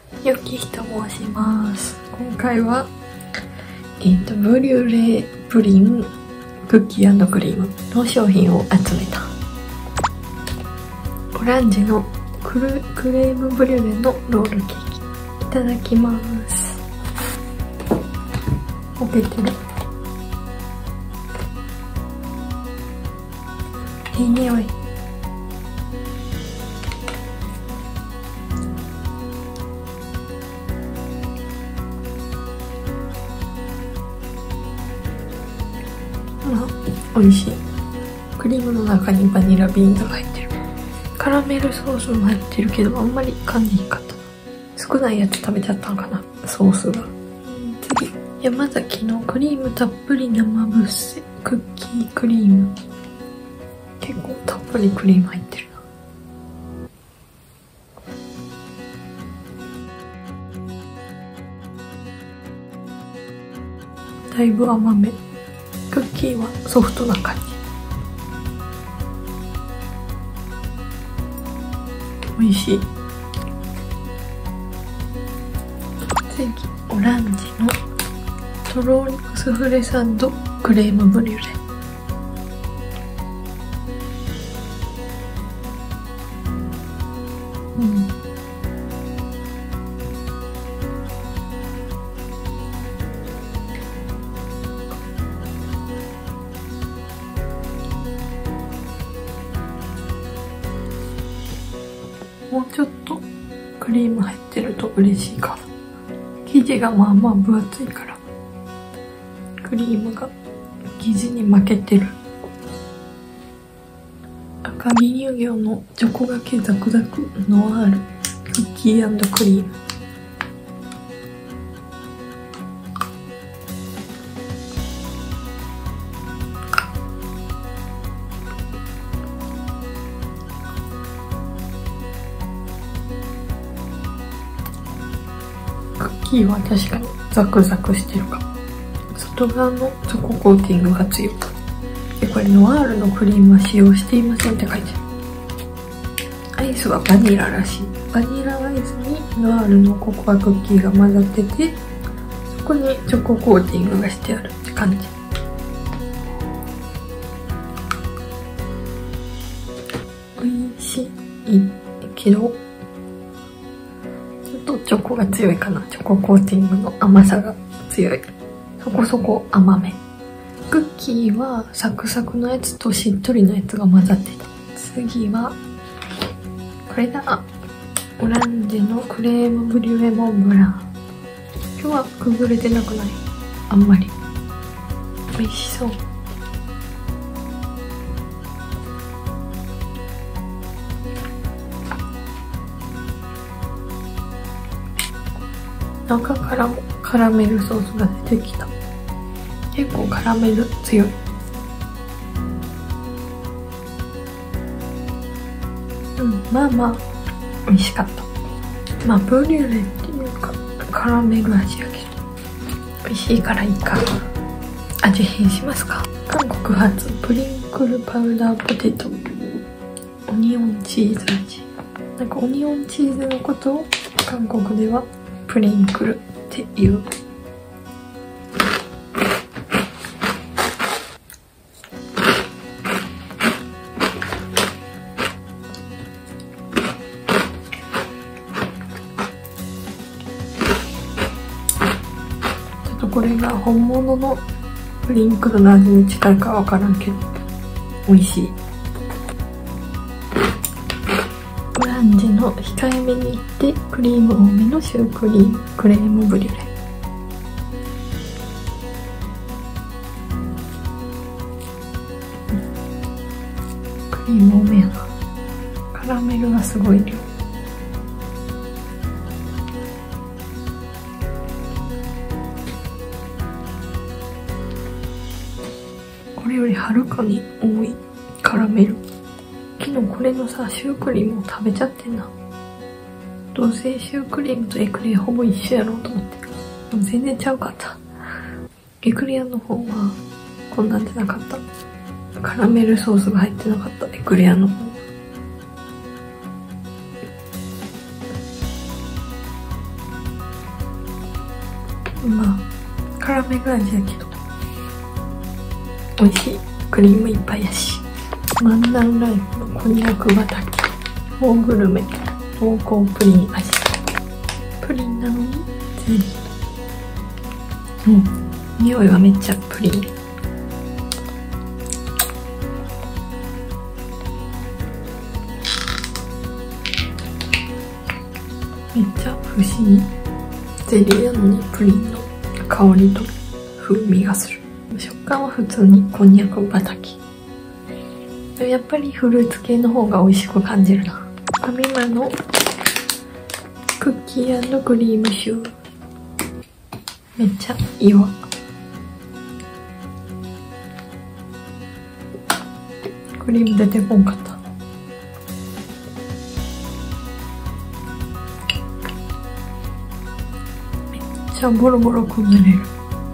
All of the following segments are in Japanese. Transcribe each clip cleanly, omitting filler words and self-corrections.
よきと申します。今回はブリュレプリンクッキー&クリームの商品を集めたオランジのクレームブリュレのロールケーキ、いただきます。溶けてる。いい匂い。美味しい。クリームの中にバニラビーンズが入ってる。カラメルソースも入ってるけどあんまり感じなかった。少ないやつ食べちゃったのかな、ソースが。次、山崎のクリームたっぷり生ブッセクッキークリーム。結構たっぷりクリーム入ってるな。だいぶ甘め。クッキーはソフトな感じ。美味しい。次、オランジのとろりスフレサンドクレームブリュレ。もうちょっとクリーム入ってると嬉しいかな。生地がまあまあ分厚いからクリームが生地に負けてる。赤城乳業のチョコがけザクザクノワールクッキー&クリーム。クッキーは確かにザクザクしてるかも。外側のチョココーティングが強い。で、これノワールのクリームは使用していませんって書いてある。アイスはバニラらしい。バニラアイスにノワールのココアクッキーが混ざってて、そこにチョココーティングがしてあるって感じ。美味しいけどチョコが強いかな。チョココーティングの甘さが強い。そこそこ甘め。クッキーはサクサクのやつとしっとりのやつが混ざってた。次はこれだ。オランジェのクレームブリュレモンブラン。今日は崩れてなくない？あんまり。美味しそう。中からもカラメルソースが出てきた。結構カラメル強い。まあまあ美味しかった。まあブリュレっていうかカラメル味やけど美味しいからいいか。味変しますか。韓国発プリンクルパウダーポテトオニオンチーズ味。なんかオニオンチーズのことを韓国ではプリンクルっていう。ちょっとこれが本物のプリンクルの味に近いかわからんけど美味しい。オランジェの控えめにいってクリーム多めのシュークリームクレームブリュレ。クリーム多めやな。カラメルがすごい量。これよりはるかに多いカラメル。昨日これのさ、シュークリームを食べちゃってんな。どうせシュークリームとエクレアほぼ一緒やろうと思って。でも全然ちゃうかった。エクレアの方はこんなんじゃなかった。カラメルソースが入ってなかった、エクレアの方。 まあカラメル味やけど美味しい。クリームいっぱいやし。マンダンライフのこんにゃく畑オーグルメ濃厚プリン味。プリンなのにゼリー。匂いはめっちゃプリン。めっちゃ不思議。ゼリーなのにプリンの香りと風味がする。食感は普通にこんにゃく畑。やっぱりフルーツ系の方が美味しく感じるな。ファミマのクッキー&クリームシュー。めっちゃいいわ。クリーム出てこんかった。めっちゃボロボロ崩れる。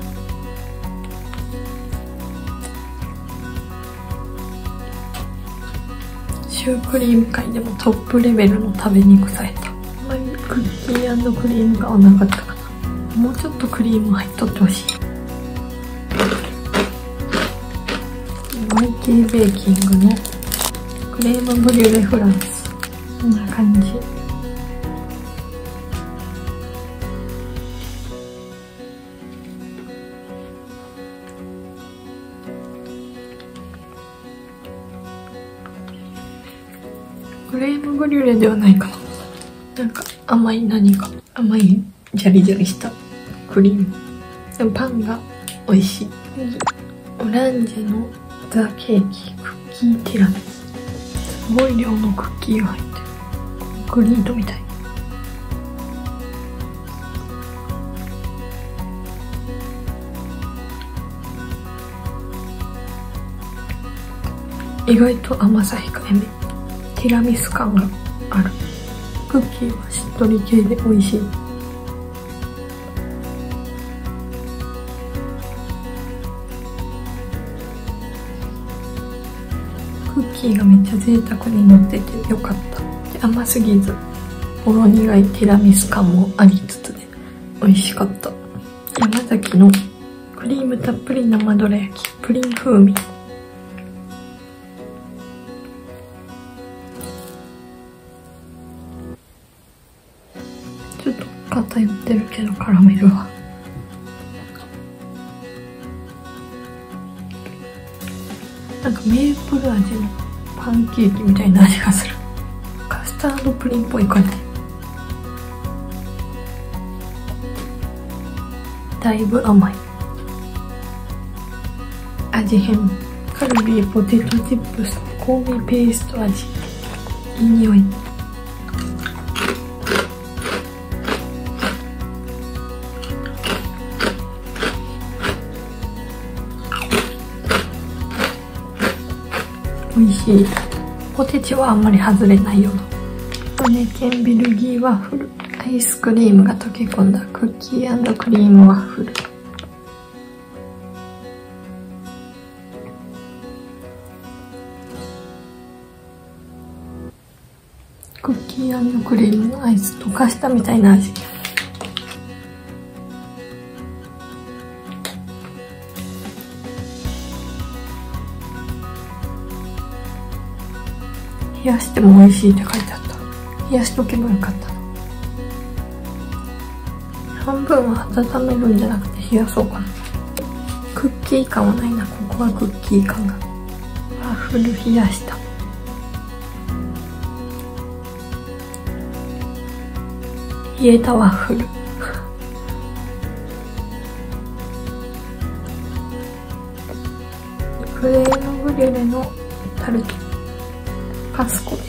シュークリーム界でもトップレベルの食べにくさやった。あんまりクッキー&クリームが合わなかったかな。もうちょっとクリーム入っとってほしい。YK ベーキングのクレームブリュレフランス。こんな感じ。クレームブリュレではないかな。なんか甘い何か。甘いジャリジャリしたクリーム。でもパンが美味しい。オランジェのザ・ケーキクッキーティラミス。すごい量のクッキーが入ってる。コンクリートみたい。意外と甘さ控えめ。ティラミス感がある。クッキーはしっとり系で美味しい。クッキーがめっちゃ贅沢に乗っててよかった。で甘すぎずほろ苦いティラミス感もありつつで美味しかった。山崎のクリームたっぷり生どら焼きプリン風味。ちょっと偏ってるけどカラメルは。なんかメープル味のパンケーキみたいな味がする。カスタードプリンっぽい感じ。だいぶ甘い。味変。カルビーポテトチップス香味ペースト味。いい匂い。美味しい。ポテチはあんまり外れないような。羽根ベルギーワッフル。アイスクリームが溶け込んだクッキー&クリームワッフル。クッキー&クリームのアイス溶かしたみたいな味。冷やしても美味しいって書いてあった。冷やしとけばよかったな。半分は温めるんじゃなくて冷やそうかな。クッキー感はないな。ここはクッキー感が。ワッフル冷やした。冷えたワッフル。クレームブリュレのタルト。パスコです。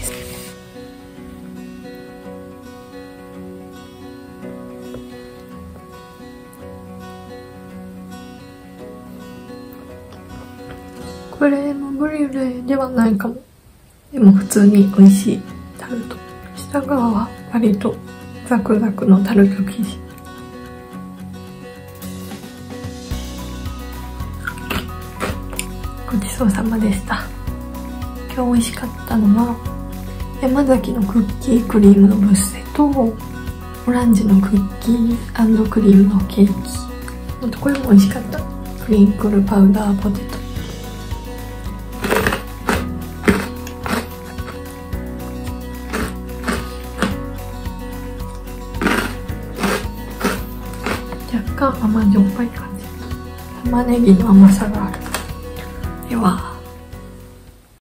クレームブリュレではないかも。でも普通に美味しいタルト。下側は割とザクザクのタルト生地。ごちそうさまでした。今日美味しかったのは山崎のクッキークリームのブッセとオランジのクッキー&クリームのケーキ。 ほんとこれも美味しかった。クリンクルパウダーポテト。若干甘じょっぱい感じ。玉ねぎの甘さがある。では